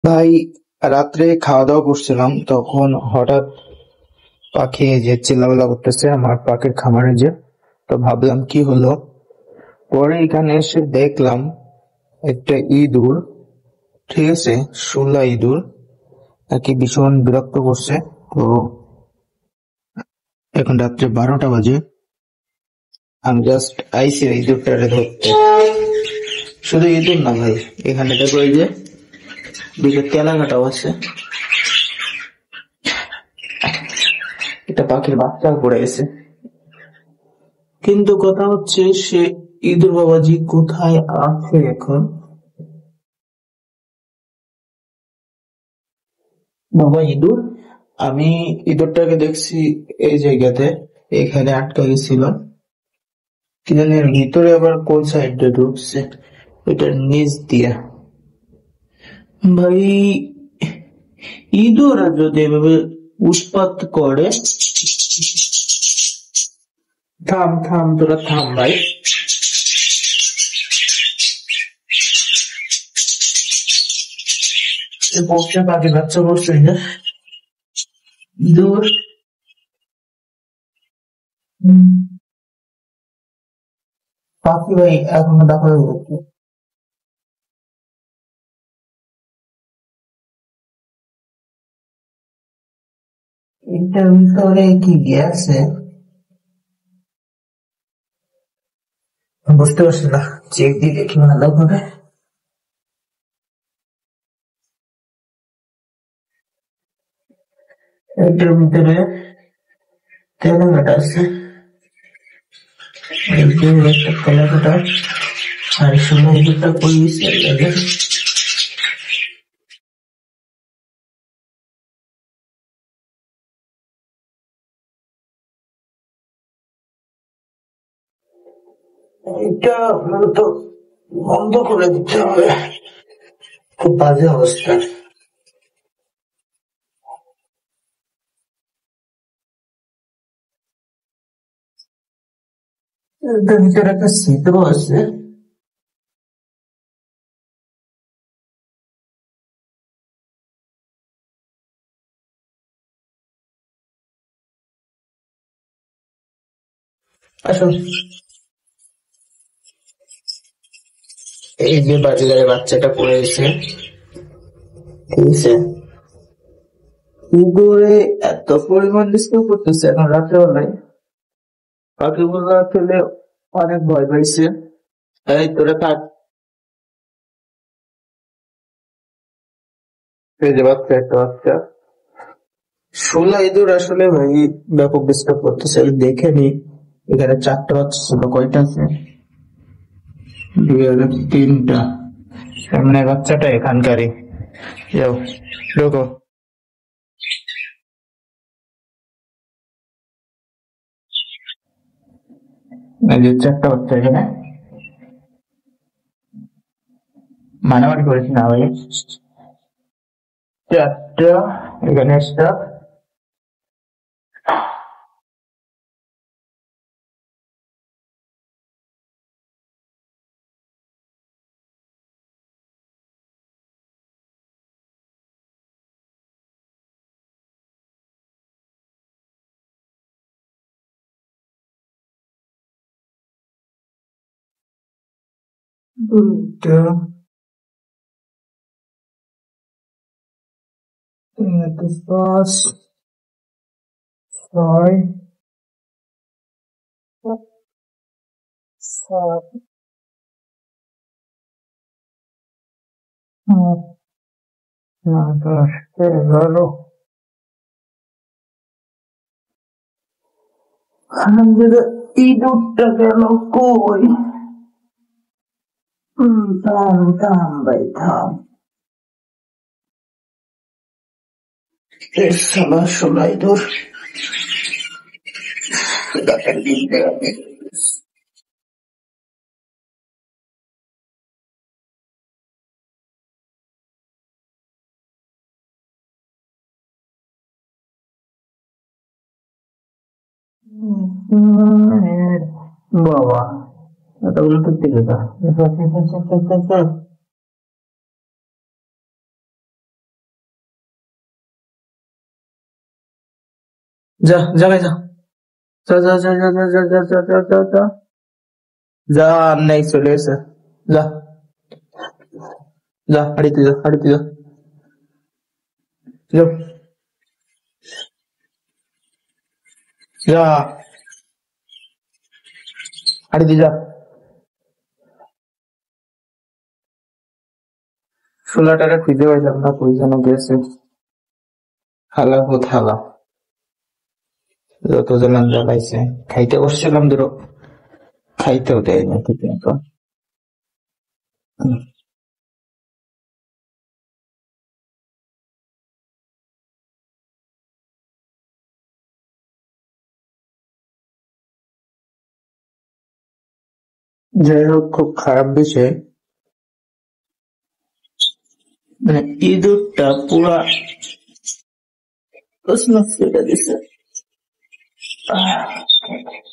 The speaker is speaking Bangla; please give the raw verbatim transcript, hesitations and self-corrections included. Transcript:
ভাই, রাত্রে খাওয়া দাওয়া করছিলাম তখন হঠাৎ পাখি এই যে চিল্লাপাল্লা করতেছে আমার পাখির খামারে যে। তো ভাবলাম কি হলো, পরে এখানে এসে দেখলাম একটা ইঁদুর, ঠিক আছে, শুলা ইঁদুর আর কি ভীষণ বিরক্ত করছে। তো এখন রাত্রে বারোটা বাজে, আমি জাস্ট আইসি এই ইঁদুরটারে ধরতে। শুধু ইঁদুর না ভাই, এখানে দেখো এই যে দুটো তেলা কাটাও আছে, এটা পাখির বাচ্চা পড়ে গেছে। কিন্তু কথা হচ্ছে সে ইঁদুর বাবাজি কোথায় আছে এখন। বাবা ইঁদুর, আমি ইঁদুরটাকে দেখছি এই জায়গাতে, এখানে আটকা গেছিল। কি জানি এর ভিতরে আবার কোন সাইড দিয়ে ঢুকছে, এটার নিচ দিয়া। ভাই, ইঁদুর যদি এভাবে উৎপাত করে, থাম থাম তোরা থাম ভাই। এ বসে পাখি বাচ্চা বসছে না ইঁদুর। হুম, পাখি ভাই এখনো দেখা যাচ্ছে। এটার ভিতরে কি গেছে বুঝতে পারছি না, চেক দিয়ে দেখি ভালো করে। এটার ভিতরে তেলাকাটা আছে, এই যে একটা তেলাকাটা, আর সময় দুটা পরিয়েছে। এটা মূলত বন্ধ করে দিতে হবে, খুব বাজে অবস্থা। এটার ভিতরে একটা ছিদ্র আছে। আসলে এই যে বাজারে বাচ্চাটা পড়ে গেছে, ঠিক আছে। ইঁদুরে এত পরিমাণ ডিস্টার্ব করতেছে এখন রাত্রেবেলায়, পাখিগুলো আসলে অনেক ভয় পাইছে। এই তোরা থাক, এই যে বাচ্চা, একটা বাচ্চা শোলা ইঁদুর আসলে ভাই ব্যাপক ডিস্টার্ব করতেছে। আমি দেখে নি, এখানে চারটা বাচ্চা ছিল, কয়টা আছে, দুই হাজার তিনটা, তার মানে বাচ্চাটা এখানকারই। যাও, ঢোকো। এই যে চারটা বাচ্চা এখানে, মারামারি করিস না ভাই। চারটা, এখানে একটা। দুইটা, তিনটা, পাঁচ, ছয়, সাত, আট, নয়, দশ, এগারো। আমাদের ইঁদুরটা গেল কই? হুম, থাম থাম ভাই থাম। এ শালা শোলা ইঁদুর, গাছের দিন বেড়াবে। বাবা, এতগুলো সত্যি কথা। যা যা ভাই যা যা যা যা যা যা যা যা যা যা যা যা আর নেই চলে এসে যা যা হাড়িতে যা হাড়িতে যা যা যা হাড়িতে যা ছোলাটারে খুঁজে পাইলাম না কই যেন গেছে হালা ভূত হালা যত জ্বালান জ্বালাইছে খাইতে বসছিলাম ধরো খাইতেও দেয় না ঠিক মতো যাই হোক খুব খারাপ বিষয় মানে ইঁদুরটা পুরা প্রশ্ন ফেলে দিছে আহ